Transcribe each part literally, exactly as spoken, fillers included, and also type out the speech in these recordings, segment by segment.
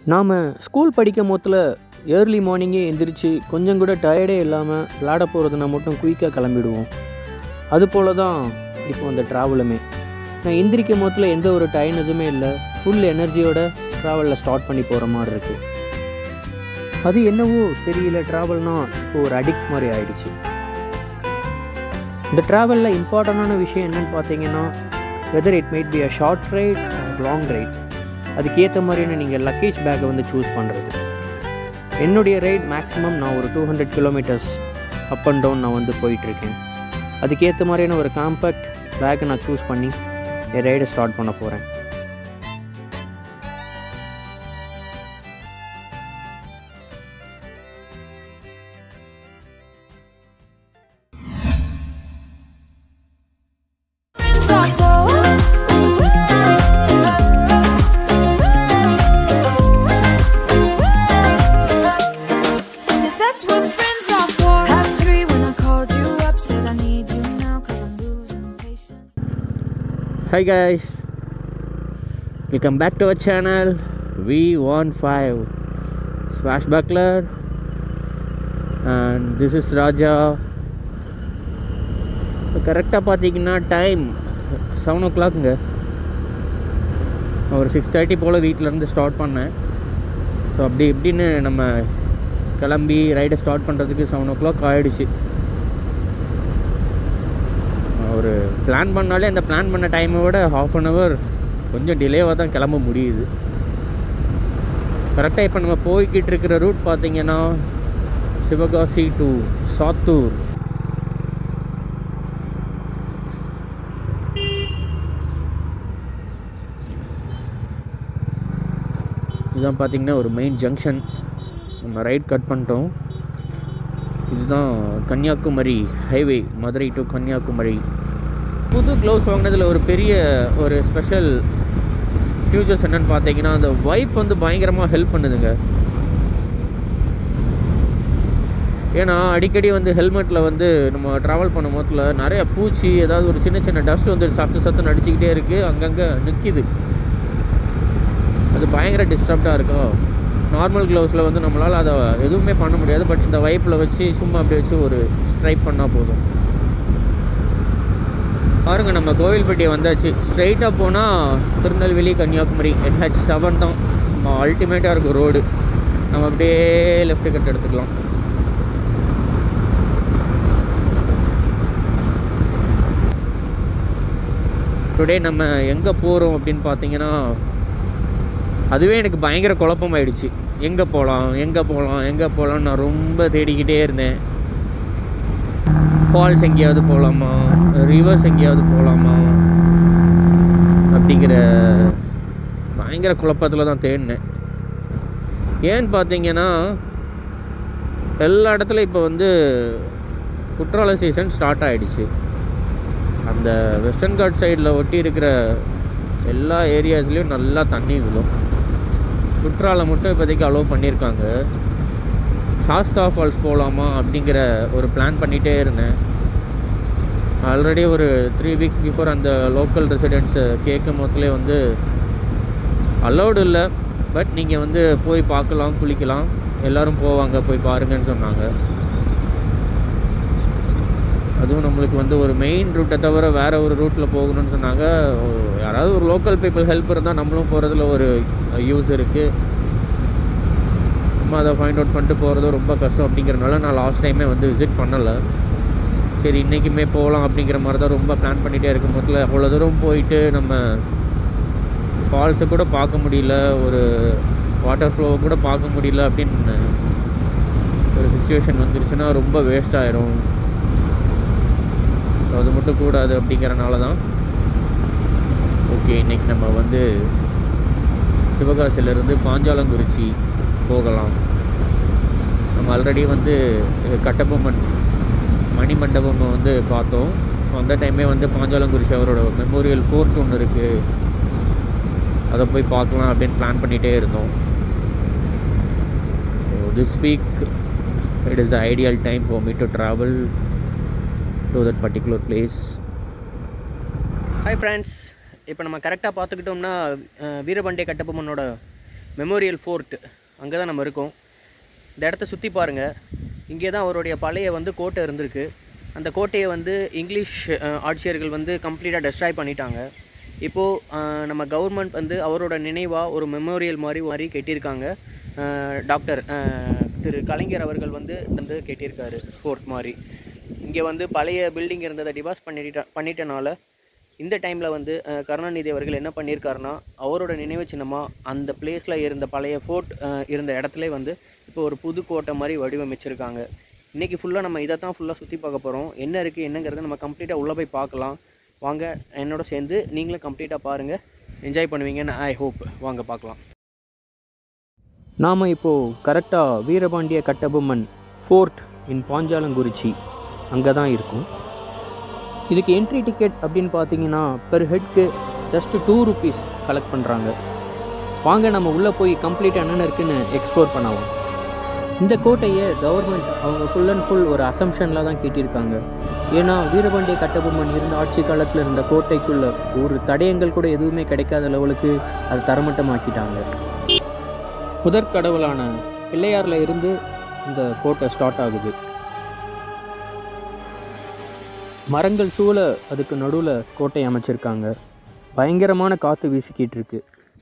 நாம் ஸ்கூல் படிக்கும் போதில் ஏர்லி மார்னிங்கே எந்திரிச்சு கொஞ்சம் கூட டயர்டே இல்லாமல் விளையாட போகிறதுனா மட்டும் குயிக்காக கிளம்பிடுவோம். அதுபோல் தான் இப்போ அந்த ட்ராவலுமே. நான் எந்திரிக்கும் போதில் எந்த ஒரு டயர்னஸுமே இல்லை, ஃபுல் எனர்ஜியோட ட்ராவலில் ஸ்டார்ட் பண்ணி போகிற மாதிரி இருக்குது. அது என்னவோ தெரியல, ட்ராவல்னால் இப்போ ஒரு அடிக்ட் மாதிரி ஆகிடுச்சு. இந்த ட்ராவலில் இம்பார்ட்டண்டான விஷயம் என்னென்னு பார்த்தீங்கன்னா, whether it might be a short ride or long ride, அதுக்கேற்ற மாதிரியான நீங்கள் லக்கேஜ் பேக்கை வந்து சூஸ் பண்ணுறது. என்னுடைய ரைட் மேக்ஸிமம் நான் ஒரு two hundred kilometres up and down நான் வந்து போயிட்டுருக்கேன். அதுக்கேற்ற மாதிரியான ஒரு காம்பேக்ட் பேக்கை நான் சூஸ் பண்ணி என் ரைடை ஸ்டார்ட் பண்ண போகிறேன். Hi guys, welcome back to our channel V fifteen SwashBuckler and this is Raja. So கரெக்டாக பார்த்தீங்கன்னா டைம் செவன் ஓ கிளாக்குங்க. ஒரு சிக்ஸ் தேர்ட்டி போல் வீட்டிலேருந்து ஸ்டார்ட் பண்ணேன். ஸோ அப்படி இப்படின்னு நம்ம கிளம்பி ரைடை ஸ்டார்ட் பண்ணுறதுக்கு செவன் ஓ கிளாக் ஆகிடுச்சு. ஒரு பிளான் பண்ணாலே அந்த பிளான் பண்ண டைமை விட ஹாஃப் அன் ஹவர் கொஞ்சம் டிலேவாக தான் கிளம்ப முடியுது. கரெக்டாக இப்போ நம்ம போய்கிட்டு இருக்கிற ரூட் பார்த்திங்கன்னா சிவகாசி டு சாத்தூர். இதுதான் பார்த்திங்கன்னா ஒரு மெயின் ஜங்ஷன். நம்ம ரைட் கட் பண்ணிட்டோம். இதுதான் கன்னியாகுமரி ஹைவே, மதுரை டு கன்னியாகுமரி. புது க்ளவுஸ் வாங்கினதில் ஒரு பெரிய ஒரு ஸ்பெஷல் ஃபியூச்சர்ஸ் என்னென்னு பார்த்தீங்கன்னா, அந்த வைப் வந்து பயங்கரமாக ஹெல்ப் பண்ணுதுங்க. ஏன்னா அடிக்கடி வந்து ஹெல்மெட்டில் வந்து நம்ம ட்ராவல் பண்ணும் போதில் நிறைய பூச்சி, ஏதாவது ஒரு சின்ன சின்ன டஸ்ட் வந்து சத்து சத்து நடிச்சிக்கிட்டே இருக்குது, அங்கங்கே நிற்கிது. அது பயங்கர டிஸ்டர்ப்டாக இருக்கும். நார்மல் க்ளவுஸில் வந்து நம்மளால் அதை எதுவுமே பண்ண முடியாது. பட் இந்த வைப்பில் வச்சு சும்மா அப்படி வச்சு ஒரு ஸ்ட்ரைப் பண்ணால் போதும். பாருங்க, நம்ம கோவில்பட்டி வந்தாச்சு. ஸ்ட்ரைட்டாக போனால் திருநெல்வேலி கன்னியாகுமரி என்ஹெச் செவன் தான். நம்ம அல்டிமேட்டாக இருக்கும் ரோடு. நம்ம அப்படியே லெஃப்ட் கட் எடுத்துக்கலாம். டுடே நம்ம எங்கே போகிறோம் அப்படின்னு பார்த்தீங்கன்னா, அதுவே எனக்கு பயங்கர குழப்பமாயிடுச்சு. எங்கே போகலாம் எங்கே போகலாம் எங்கே போகலான்னு நான் ரொம்ப தேடிக்கிட்டே இருந்தேன். ஃபால்ஸ் எங்கேயாவது போகலாமா, ரிவர்ஸ் எங்கேயாவது போகலாமா அப்படிங்கிற பயங்கர குழப்பத்தில் தான் தேடினேன். ஏன்னு பார்த்தீங்கன்னா, எல்லா இடத்துலையும் இப்போ வந்து குற்றால சீசன் ஸ்டார்ட் ஆகிடுச்சு. அந்த வெஸ்டர்ன் காட் சைடில் ஒட்டி இருக்கிற எல்லா ஏரியாஸ்லேயும் நல்லா தண்ணி விழும். குற்றாலம் மட்டும் இப்போதைக்கு அலோவ் பண்ணியிருக்காங்க. சாஸ்தா ஃபால்ஸ் போகலாமா அப்படிங்கிற ஒரு பிளான் பண்ணிகிட்டே இருந்தேன். ஆல்ரெடி ஒரு த்ரீ வீக்ஸ் பிஃபோர் அந்த லோக்கல் ரெசிடென்ட்ஸு கேட்கும் போதுலேயே வந்து அலோடு இல்லை, பட் நீங்கள் வந்து போய் பார்க்கலாம், குளிக்கலாம், எல்லோரும் போவாங்க, போய் பாருங்கன்னு சொன்னாங்க. அதுவும் நம்மளுக்கு வந்து ஒரு மெயின் ரூட்டை தவிர வேறு ஒரு ரூட்டில் போகணும்னு சொன்னாங்க. யாராவது ஒரு லோக்கல் பீப்புள் ஹெல்ப் இருந்தால் நம்மளும் போகிறதுல ஒரு யூஸ் இருக்குது. சும்மா அதை ஃபைண்ட் அவுட் பண்ணிட்டு போகிறது ரொம்ப கஷ்டம். அப்படிங்கிறனால நான் லாஸ்ட் டைமே வந்து விசிட் பண்ணலை. சரி, இன்றைக்குமே போகலாம் அப்படிங்கிற மாதிரி தான் ரொம்ப பிளான் பண்ணிகிட்டே இருக்கும் போதில் அவ்வளோ தூரம் போயிட்டு நம்ம ஃபால்ஸை கூட பார்க்க முடியல, ஒரு வாட்டர் ஃப்ளோவை கூட பார்க்க முடியல அப்படின்னு ஒரு சுச்சுவேஷன் வந்துருச்சுன்னா ரொம்ப வேஸ்ட் ஆயிரும். அது மட்டும் கூடாது அப்படிங்கிறனால தான் ஓகே, இன்றைக்கி நம்ம வந்து சிவகாசியிலேருந்து பாஞ்சாலங்குறிச்சி போகலாம். நம்ம ஆல்ரெடி வந்து கட்டபொம்மன் மணிமண்டபம் வந்து பார்த்தோம். அந்த டைமே வந்து பாஞ்சாலங்குறிச்சி அவரோட மெமோரியல் ஃபோர்ட் ஒன்று இருக்குது, அதை போய் பார்க்கலாம் அப்படின்னு பிளான் பண்ணிகிட்டே இருந்தோம். So this week it is the ideal time for me to travel to that particular place. Hi friends, இப்போ நம்ம கரெக்டாக பார்த்துக்கிட்டோம்னா வீரபாண்டிய கட்டபொம்மனோட மெமோரியல் ஃபோர்ட் அங்கே தான் நம்ம இருக்கோம். இந்த இடத்த சுற்றி பாருங்கள். இங்கே தான் அவருடைய பழைய வந்து கோட்டை இருந்திருக்கு. அந்த கோட்டையை வந்து இங்கிலீஷ் ஆட்சியர்கள் வந்து கம்ப்ளீட்டாக டெஸ்ட்ராய் பண்ணிட்டாங்க. இப்போது நம்ம கவர்மெண்ட் வந்து அவரோட நினைவாக ஒரு மெமோரியல் மாதிரி மாதிரி கட்டியிருக்காங்க. டாக்டர் திரு கலைஞர் அவர்கள் வந்து வந்து கட்டியிருக்காரு ஃபோர்ட் மாதிரி. இங்கே வந்து பழைய பில்டிங் இருந்ததை டிவாஸ் பண்ணிட்டா பண்ணிட்டனால இந்த டைமில் வந்து கருணாநிதி அவர்கள் என்ன பண்ணியிருக்காருன்னா, அவரோட நினைவு சின்னமாக அந்த பிளேஸில் இருந்த பழைய ஃபோர்ட் இருந்த இடத்துல வந்து இப்போ ஒரு புது கோட்டை மாதிரி வடிவமைச்சிருக்காங்க. இன்றைக்கி ஃபுல்லாக நம்ம இதை தான் ஃபுல்லாக சுற்றி பார்க்க போகிறோம். என்ன இருக்குது என்னங்கிறத நம்ம கம்ப்ளீட்டாக உள்ளே போய் பார்க்கலாம். வாங்க, என்னோட சேர்ந்து நீங்களும் கம்ப்ளீட்டாக பாருங்கள், என்ஜாய் பண்ணுவீங்கன்னு ஐ ஹோப். வாங்க பார்க்கலாம். நாம் இப்போது கரெக்டாக வீரபாண்டிய கட்டபொம்மன் ஃபோர்ட் இன் பாஞ்சாலங்குறிச்சி அங்கே தான் இருக்கும். இதுக்கு என்ட்ரி டிக்கெட் அப்படின்னு பார்த்தீங்கன்னா பெர் ஹெட்க்கு ஜஸ்ட்டு டூ ருபீஸ் கலெக்ட் பண்ணுறாங்க. வாங்க நம்ம உள்ளே போய் கம்ப்ளீட்டாக என்னென்ன இருக்குதுன்னு எக்ஸ்ப்ளோர் பண்ணலாம். இந்த கோட்டையை கவர்மெண்ட் அவங்க ஃபுல் அண்ட் ஃபுல் ஒரு அசம்ஷனில் தான் கேட்டிருக்காங்க. ஏன்னா வீரபாண்டிய கட்டபொம்மன் இருந்த ஆட்சி காலத்தில் இருந்த கோட்டைக்குள்ளே ஒரு தடயங்கள் கூட எதுவுமே கிடைக்காத லெவலுக்கு அது தரமட்டமாக்கிட்டாங்க. முதற்கடவுளான பிள்ளையாரில் இருந்து இந்த கோட்டை ஸ்டார்ட் ஆகுது. மரங்கள் சூழ அதுக்கு நடுவில் கோட்டை அமைச்சிருக்காங்க. பயங்கரமான காற்று வீசிக்கிட்டு இருக்கு.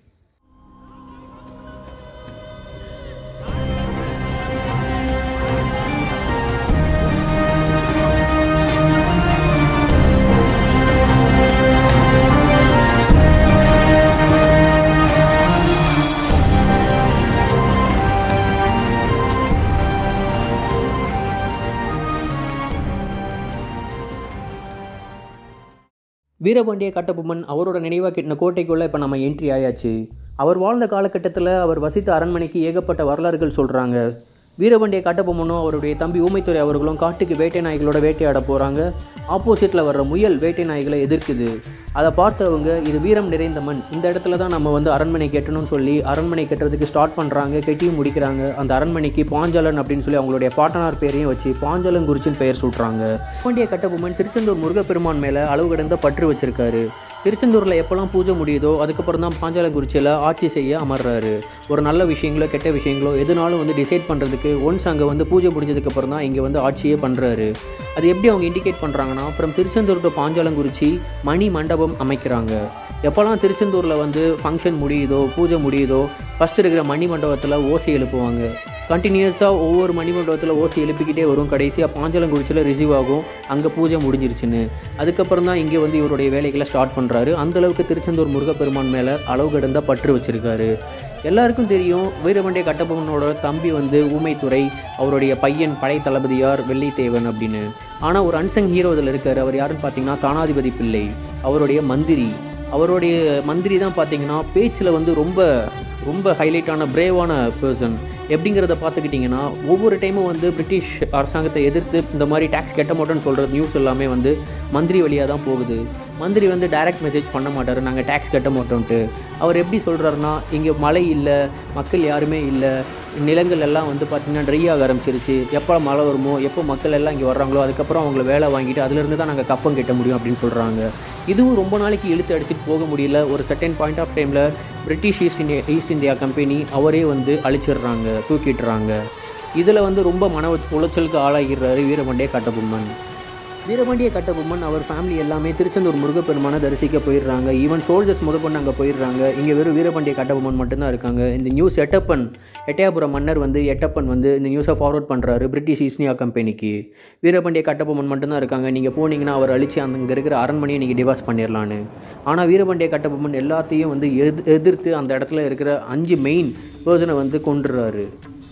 வீரபாண்டிய கட்டபொம்மன் அவரோட நினைவாக கட்டின கோட்டைக்குள்ளே இப்போ நம்ம என்ட்ரி ஆயாச்சு. அவர் வாழ்ந்த காலகட்டத்தில் அவர் வசித்த அரண்மனைக்கு ஏகப்பட்ட வரலாறுகள் சொல்கிறாங்க. வீரபாண்டிய கட்டபொம்மனும் அவருடைய தம்பி ஊமைத்துறை அவர்களும் காட்டுக்கு வேட்டை நாய்களோட வேட்டையாட போகிறாங்க. ஆப்போசிட்டில் வர்ற முயல் வேட்டை நாய்களை எதிர்க்குது. அதை பார்த்தவங்க இது வீரம் நிறைந்த மண், இந்த இடத்துல தான் நம்ம வந்து அரண்மனை கட்டணும்னு சொல்லி அரண்மனை கட்டுறதுக்கு ஸ்டார்ட் பண்ணுறாங்க. கட்டியும் முடிக்கிறாங்க. அந்த அரண்மனைக்கு பாஞ்சாலன் அப்படின்னு சொல்லி அவங்களுடைய பாட்டனார் பேரையும் வச்சு பாஞ்சாலங்குறிச்சின்னு பெயர் சொல்கிறாங்க. வீரபாண்டிய கட்டபொம்மன் திருச்செந்தூர் முருகப்பெருமான் மேலே அளவு கடந்த பற்று வச்சிருக்காரு. திருச்செந்தூரில் எப்போல்லாம் பூஜை முடியுதோ அதுக்கப்புறம் தான் பாஞ்சாலங்குறிச்சியில் ஆட்சி செய்ய அமர்றாரு. ஒரு நல்ல விஷயங்களோ கெட்ட விஷயங்களோ எதுனாலும் வந்து டிசைட் பண்ணுறதுக்கு ஒன்ஸ் அங்கே வந்து பூஜை முடிஞ்சதுக்கப்புறம் தான் இங்கே வந்து ஆட்சியே பண்ணுறாரு. அது எப்படி அவங்க இண்டிகேட் பண்ணுறாங்கன்னா, அப்புறம் திருச்செந்தூர் டு பாஞ்சாலங்குறிச்சி மணி மண்டபம் அமைக்கிறாங்க. எப்போல்லாம் திருச்செந்தூரில் வந்து ஃபங்க்ஷன் முடியுதோ பூஜை முடியுதோ ஃபஸ்ட்டு இருக்கிற மணி மண்டபத்தில் ஓசை எழுப்புவாங்க. கண்டினியூஸாக ஒவ்வொரு மணி மண்டபத்தில் ஓசை எழுப்பிக்கிட்டே வரும். கடைசியாக பாஞ்சாலங்குறிச்சியில் ரிசீவ் ஆகும் அங்கே பூஜை முடிஞ்சிருச்சுன்னு. அதுக்கப்புறம் தான் இங்கே வந்து இவருடைய வேலைகளை ஸ்டார்ட் பண்ணுறாரு. அந்தளவுக்கு திருச்செந்தூர் முருகப்பெருமான் மேலே அளவு கடந்த பற்று வச்சுருக்காரு. எல்லாருக்கும் தெரியும் வீரபாண்டிய கட்டபொம்மனோட தம்பி வந்து ஊமைத்துறை, அவருடைய பையன் படை தளபதியார் வெள்ளைத்தேவன் அப்படின்னு. ஆனால் ஒரு அன்சங் ஹீரோ இதில் இருக்கார். அவர் யாருன்னு பார்த்தீங்கன்னா தானாதிபதி பிள்ளை, அவருடைய மந்திரி. அவருடைய மந்திரி தான் பார்த்தீங்கன்னா பேச்சில் வந்து ரொம்ப ரொம்ப ஹைலைட்டான பிரேவான பர்சன். எப்படிங்கிறத பார்த்துக்கிட்டிங்கன்னா ஒவ்வொரு டைமும் வந்து பிரிட்டிஷ் அரசாங்கத்தை எதிர்த்து இந்த மாதிரி டேக்ஸ் கட்ட மாட்டோன்னு சொல்கிற நியூஸ் எல்லாமே வந்து மந்திரி வழியாக தான் போகுது. மந்திரி வந்து டைரக்ட் மெசேஜ் பண்ண மாட்டார், நாங்கள் டேக்ஸ் கட்ட மாட்டோன்ட்டு. அவர் எப்படி சொல்கிறாருன்னா, இங்கே மழை இல்லை, மக்கள் யாருமே இல்லை, நிலங்கள் எல்லாம் வந்து பார்த்திங்கன்னா ட்ரை ஆக ஆரம்பிச்சிருச்சு, எப்போ மழை வருமோ எப்போ மக்கள் எல்லாம் இங்கே வர்றாங்களோ அதுக்கப்புறம் அவங்கள வேலை வாங்கிட்டு அதுலேருந்து தான் நாங்கள் கப்பம் கட்ட முடியும் அப்படின்னு சொல்கிறாங்க. இதுவும் ரொம்ப நாளைக்கு இழுத்து அடிச்சுட்டு போக முடியல. ஒரு சர்டன் பாயிண்ட் ஆஃப் டைமில் British East India East India company அவரே வந்து அழிச்சிடுறாங்க, தூக்கிட்டுறாங்க. இதில் வந்து ரொம்ப மன உளைச்சலுக்கு ஆளாகிறாரு வீரபாண்டிய கட்டபொம்மன். வீரபாண்டிய கட்டபொம்மன் அவர் ஃபேமிலி எல்லாமே திருச்செந்தூர் முருகப்பெருமானை தரிசிக்க போயிடுறாங்க. ஈவன் சோல்ஜர்ஸ் முதற்கொண்டு அங்கே போயிடுறாங்க. இங்கே வெறும் வீரபாண்டிய கட்டபொம்மன் மட்டும்தான் இருக்காங்க. இந்த நியூஸ் எட்டப்பன் எட்டயபுரம் மன்னர் வந்து எட்டப்பன் வந்து இந்த நியூஸை ஃபார்வர்ட் பண்ணுறாரு பிரிட்டிஷ் ஈஸ்ட் இந்தியா கம்பெனிக்கு. வீரபாண்டிய கட்டபொம்மன் மட்டும்தான் இருக்காங்க, நீங்கள் போனீங்கன்னா அவர் அழிச்சு அங்கே இருக்கிற அரண்மனையை நீங்கள் டிவாஸ் பண்ணிடலான்னு. ஆனால் வீரபாண்டிய கட்டபொம்மன் எல்லாத்தையும் வந்து எது எதிர்த்து அந்த இடத்துல இருக்கிற அஞ்சு மெயின் பர்சனை வந்து கொண்டுறாரு.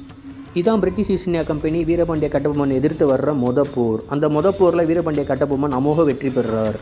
இதான் British East India company Veerapandiya Kattabomman எதிர்த்து வர்ற மொத போர். அந்த மொத போரில் வீரபாண்டிய கட்டபொம்மன் அமோக வெற்றி பெறுறார்.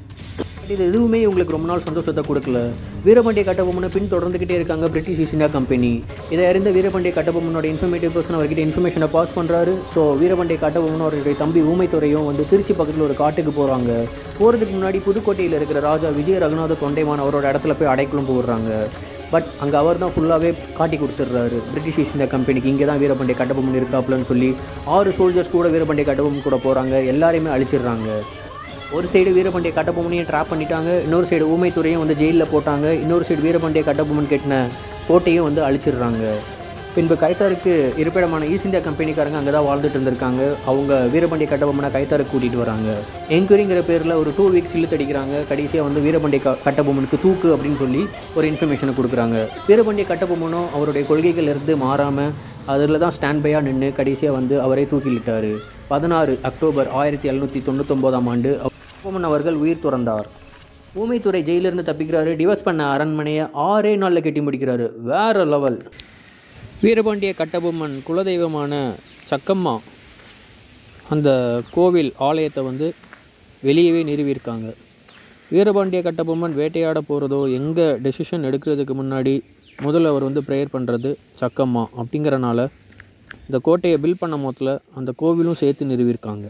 இது எதுவுமே இவங்களுக்கு ரொம்ப நாள் சந்தோஷத்தை கொடுக்கல. வீரபாண்டிய கட்டபொம்மனை பின் தொடர்ந்துக்கிட்டே இருக்காங்க பிரிட்டிஷ் ஈஸ்ட் இந்தியா கம்பெனி. இதை அறிந்த வீரபாண்டிய கட்டபொம்மனோட இன்ஃபர்மேட்டிவ் பர்சன் அவர்கிட்ட இன்ஃபர்மேஷனை பாஸ் பண்ணுறாரு. ஸோ வீரபாண்டிய கட்டபொம்மன் அவருடைய தம்பி ஊமைத்துறையும் வந்து திருச்சி பக்கத்தில் ஒரு காட்டுக்கு போகிறாங்க. போகிறதுக்கு முன்னாடி புதுக்கோட்டையில் இருக்கிற ராஜா விஜய ரகுநாத தொண்டைமான் அவரோட இடத்துல போய் அடைக்கலும் போடுறாங்க. பட் அங்கே அவர் தான் ஃபுல்லாகவே காட்டி கொடுத்துட்றாரு பிரிட்டிஷ் ஈஸ்ட் இந்தியா கம்பெனிக்கு. இங்கே தான் வீரபாண்டிய கட்டபொம்மன் இருக்காப்புலன்னு சொல்லி ஆறு சோல்ஜர்ஸ் கூட வீரபாண்டிய கட்டபொம்மன் கூட போகிறாங்க. எல்லாரையுமே அழிச்சிடுறாங்க. ஒரு சைடு வீரபாண்டிய கட்டபொம்மனையும் ட்ராப் பண்ணிட்டாங்க, இன்னொரு சைடு ஊமைத்துறையும் வந்து ஜெயிலில் போட்டாங்க, இன்னொரு சைடு வீரபாண்டிய கட்டபொம்மன் கட்டின கோட்டையும் வந்து அழிச்சிடுறாங்க. பின்பு கைத்தாருக்கு இருப்பிடமான ஈஸ்ட் இந்தியா கம்பெனிக்காரங்க அங்கே தான் வாழ்ந்துட்டு இருந்திருக்காங்க. அவங்க வீரபாண்டிய கட்டபொம்மனை கைத்தாருக்கு கூட்டிகிட்டு வராங்க. என்கொயரிங்கிற பேரில் ஒரு டூ வீக்ஸ் இழுத்தடிக்கிறாங்க. கடைசியாக வந்து வீரபாண்டிய க கட்டபொம்மனுக்கு தூக்கு அப்படின்னு சொல்லி ஒரு இன்ஃபர்மேஷனை கொடுக்குறாங்க. வீரபாண்டிய கட்டபொம்மனும் அவருடைய கொள்கைகள் இருந்து மாறாமல் அதில் தான் ஸ்டாண்ட் பையாக நின்று கடைசியாக வந்து அவரை தூக்கிலிட்டார். பதினாறு அக்டோபர் ஆயிரத்தி எழுநூற்றி தொண்ணூத்தொம்போதாம் ஆண்டு கட்டபொம்மன் அவர்கள் உயிர் துறந்தார். ஊமைத்துறை ஜெயிலிருந்து தப்பிக்கிறாரு. டிவோர்ஸ் பண்ண அரண்மனையை ஆறே நாளில் கட்டி முடிக்கிறாரு. வேறு லெவல். வீரபாண்டிய கட்டபொம்மன் குலதெய்வமான சக்கம்மா அந்த கோவில் ஆலயத்தை வந்து வெளியவே நிறுவியிருக்காங்க. வீரபாண்டிய கட்டபொம்மன் வேட்டையாட போகிறதோ எங்கே டெசிஷன் எடுக்கிறதுக்கு முன்னாடி முதல்ல அவர் வந்து ப்ரேயர் பண்ணுறது சக்கம்மா அப்படிங்கிறனால இந்த கோட்டையை பில்ட் பண்ண போதில் அந்த கோவிலும் சேர்த்து நிறுவியிருக்காங்க.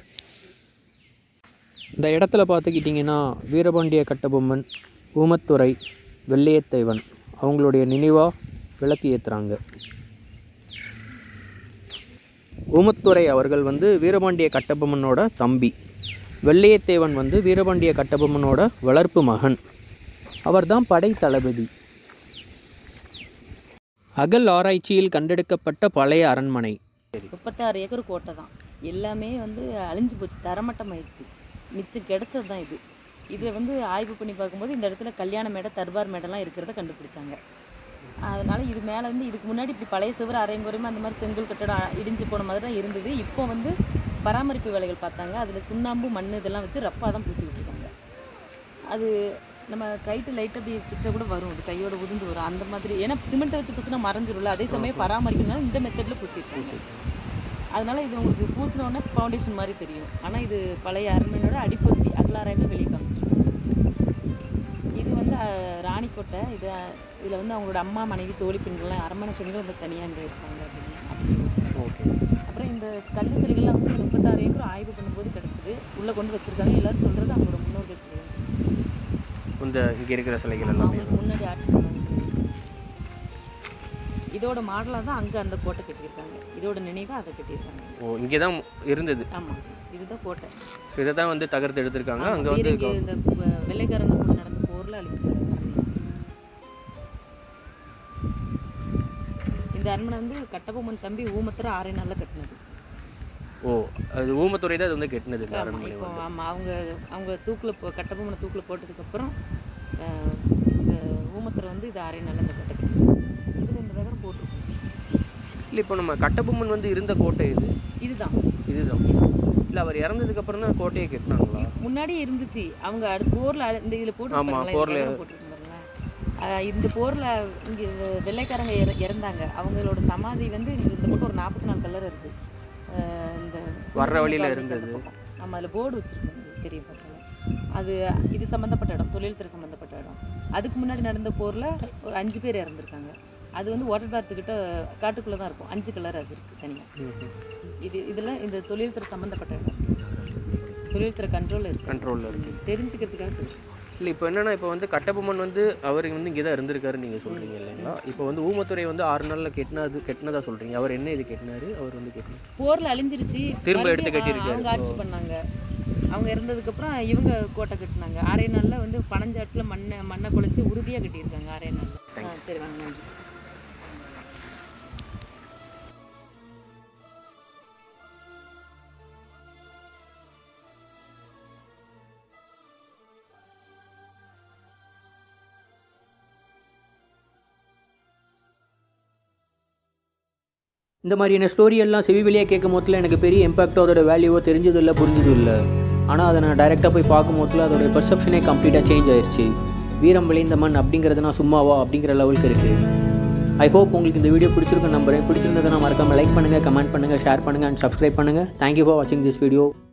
இந்த இடத்துல பார்த்துக்கிட்டிங்கன்னா வீரபாண்டிய கட்டபொம்மன், ஊமத்துறை, வெள்ளையத்தேவன் அவங்களுடைய நினைவாக விளக்கு ஏற்றுறாங்க. ஊமத்துறை அவர்கள் வந்து வீரபாண்டிய கட்டபொம்மனோட தம்பி, வெள்ளையத்தேவன் வந்து வீரபாண்டிய கட்டபொம்மனோட வளர்ப்பு மகன். அவர்தான் படை தளபதி. அகல் ஆராய்ச்சியில் கண்டெடுக்கப்பட்ட பழைய அரண்மனை. முப்பத்தாறு ஏக்கர் கோட்டை தான், எல்லாமே வந்து அழிஞ்சு போச்சு, தரமட்டம் ஆயிடுச்சு. மிச்சம் கிடைச்சது தான் இது. இதை வந்து ஆய்வு பண்ணி பார்க்கும்போது இந்த இடத்துல கல்யாண மேடை, தர்பார் மேடைலாம் இருக்கிறத கண்டுபிடிச்சாங்க. அதனால் இது மேலே வந்து இதுக்கு முன்னாடி இப்படி பழைய சுவர் அரைங்குறையுமே அந்த மாதிரி செங்கல் கட்டடம் இடிஞ்சு போன மாதிரி தான் இருந்தது. இப்போ வந்து பராமரிப்பு வேலைகள் பார்த்தாங்க. அதில் சுண்ணாம்பு, மண் இதெல்லாம் வச்சு ரப்பாக தான் பூசி விட்டுருக்காங்க. அது நம்ம கைட்டு லைட்டாக அப்படி பிச்சை கூட வரும், அது கையோட உதிர்ந்து வரும் அந்த மாதிரி. ஏன்னா சிமெண்ட்டை வச்சு பூசினா மறைஞ்சிரும்ல, அதே சமயம் பராமரிக்கணும்னா இந்த மெத்தடில் பூசிருக்காங்க. அதனால் இது உங்களுக்கு பூசினோடனே ஃபவுண்டேஷன் மாதிரி தெரியும். ஆனால் இது பழைய அரண்மனையோட அடிப்பகுதி அகலாராய்வில் வெளியே காமிச்சிருக்காங்க. இது வந்து ராணிக்கோட்டை. இது இதில் வந்து அவங்களோட அம்மா, மனைவி, தோழி பெண்கள்லாம் அரண்மனை பெண்கள் வந்து தனியாக இங்கே இருப்பாங்க அப்படின்னு அப்படி. ஓகே. அப்புறம் இந்த கல் சிலைகள்லாம் வந்து முப்பத்தாறு ஏக்கர் ஆய்வு பண்ணும்போது கிடச்சிது, உள்ளே கொண்டு வச்சுருக்காங்க. எல்லோரும் சொல்கிறது அவங்களோட முன்னோர்கள் சிலைகள். இந்த இங்கே இருக்கிற சிலைகள் எல்லாம் அவங்களுக்கு முன்னாடி ஆட்சி பண்ணுவாங்க. இதோட மாடலாக தான் அங்கே அந்த கோட்டை கட்டியிருக்காங்க. இதோட நினைவாக அதை கட்டியிருக்காங்க. ஓ, இங்கே தான் இருந்தது. ஆமாம், இதுதான் கோட்டை. ஸோ இதை தான் வந்து தகர்த்து எடுத்திருக்காங்க. அங்கே வந்து இந்த வெள்ளைக்காரங்க கூட நடந்த போரில் அழிஞ்சாங்க. இந்த அரண்மனை வந்து கட்டபொம்மன் தம்பி ஊமத்துறை ஆறே நாளில் கட்டினது. ஓ, அது ஊமத்துறை தான் அது வந்து கட்டினது இந்த அரண்மனை. இப்போ ஆமாம், அவங்க அவங்க தூக்கில் போ கட்டபொம்மனை தூக்கில் போட்டதுக்கப்புறம் இந்த ஊமத்துறை வந்து இது ஆறே நாளில் கட்டது. இது ரெண்டு நகரம் போட்டிருக்கோம். இல்லை, இப்போ நம்ம கட்டபொம்மன் வந்து இருந்த கோட்டை இது இதுதான் இதுதான் இல்லை, அவர் இறந்ததுக்கப்புறம் தான் கோட்டையை கட்டினாங்களா? முன்னாடியே இருந்துச்சு. அவங்க அடுத்த போரில் இந்த இதில் போட்டு போட்டிருக்காங்க. இந்த போரில் இங்கே வெள்ளைக்காரங்க இற இறந்தாங்க. அவங்களோட சமாதி வந்து இந்த பக்கம் ஒரு நாற்பத்தி நாலு கலர் இருக்குது. இந்த வர்ற வழியில் இருந்தது. நம்ம அதில் போர்டு வச்சுருக்கோம், தெரியும் பார்த்தாலும். அது இது சம்மந்தப்பட்ட இடம், தொழில்துறை சம்மந்தப்பட்ட இடம். அதுக்கு முன்னாடி நடந்த போரில் ஒரு அஞ்சு பேர் இறந்துருக்காங்க. அது வந்து வாட்டர் பாத்துக்கிட்ட காட்டுக்குள்ளே தான் இருக்கும். அஞ்சு கலர் அது இருக்குது தனியாக. இது இதெல்லாம் இந்த தொழில்துறை சம்மந்தப்பட்ட இடம், தொழில்துறை கண்ட்ரோலில் இருக்குது. கண்ட்ரோலில் இருக்குது தெரிஞ்சுக்கிறதுக்காக சொல்லுங்கள். இல்லை, இப்போ என்னென்னா இப்போ வந்து கட்டபொம்மன் வந்து அவர் வந்து இங்கே தான் இருந்திருக்காருன்னு நீங்கள் சொல்கிறீங்க இல்லைங்களா? இப்போ வந்து ஊமத்துறை வந்து ஆறு நாளில் கெட்டினது கெட்டினதா சொல்கிறீங்க. அவர் என்ன இது கெட்டினாரு? அவர் வந்து கெட்டினார் போரில் அழிஞ்சிருச்சு, திரும்ப எடுத்து கட்டியிருக்காரு. அவங்க ஆட்சி பண்ணாங்க. அவங்க இறந்ததுக்கப்புறம் இவங்க கோட்டை கட்டினாங்க. ஆறே நாளில் வந்து பனஞ்சாட்டில் மண்ணை மண்ணை குழைச்சி உறுதியாக கட்டியிருக்காங்க ஆறே நாளில். சரி வாங்க, நன்றி. இந்த மாதிரியான ஸ்டோரி எல்லாம் செவி வெளியே கேட்கும் போதில் எனக்கு பெரிய இம்பாக்டோ அதோட வேல்யூவோ தெரிஞ்சதும் இல்லை, புரிஞ்சதும் இல்லை. ஆனால் அதை நான் டைரெக்டாக போய் பார்க்கும் போதில் அதோடைய பெர்செப்ஷனே கம்ப்ளீட்டாக சேஞ்ச் ஆயிடுச்சு. வீரம் விளைந்த மண் அப்படிங்கிறது நான் சும்மாவா அப்படிங்கிற லெவலுக்கு இருக்குது. ஐ ஹோப் உங்களுக்கு இந்த வீடியோ பிடிச்சிருக்குன்னு நம்புறேன். பிடிச்சிருந்ததுன்னா மறக்காமல் லைக் பண்ணுங்கள், கமெண்ட் பண்ணுங்கள், ஷேர் பண்ணுங்கள் அண்ட் சப்ஸ்கிரைப் பண்ணுங்கள். தேங்க்யூ ஃபார் வாட்சிங் திஸ் வீடியோ.